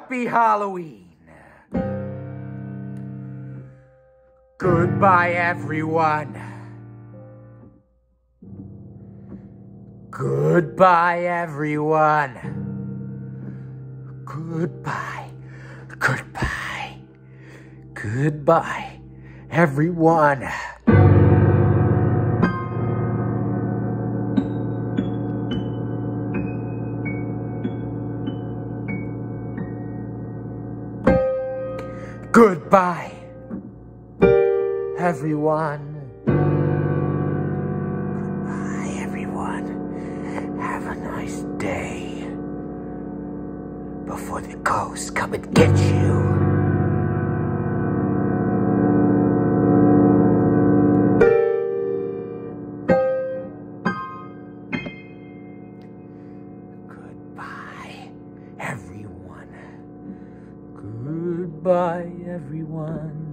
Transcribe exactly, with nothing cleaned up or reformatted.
Happy Halloween. Goodbye, everyone. Goodbye, everyone. Goodbye. Goodbye. Goodbye, everyone. Goodbye, everyone. Goodbye, everyone. Have a nice day before the ghosts come and get you. Goodbye, everyone. Goodbye, everyone.